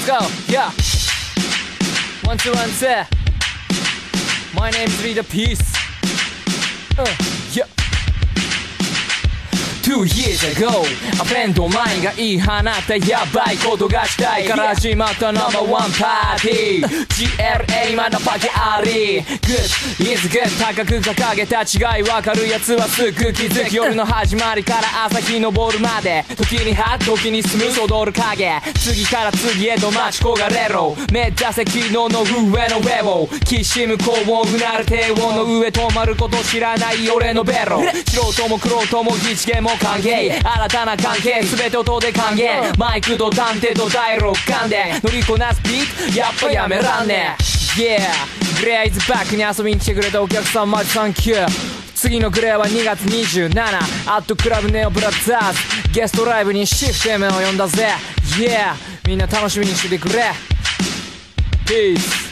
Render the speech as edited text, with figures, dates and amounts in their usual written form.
go, yeah. 1-2-1-2. My name's Leader Peace. Yeah. 2 years ago, a friend of mine が言い放ったやばいことがしたいから始まったナンバーワンパーティー GLA まだパケあり Good is good 高く掲げた違い分かるやつはすぐ気づく夜の始まりから朝日昇るまで時にハッ時にスムース踊る影次から次へと待ち焦がれろ目指せ昨日の上の上をきしむ高音うなる低音の上止まること知らない俺のベロ素人も玄人もギチゲも歓迎新たな関係全て音で還元マイクと探偵と第六感で乗りこなすビートやっぱやめらんね Yeah グレーイズバックに遊びに来てくれたお客さんマジサンキュー次のグレーは2月27アットクラブネオブラザーズゲストライブにシフテムを呼んだぜ Yeah みんな楽しみにしててくれ Peace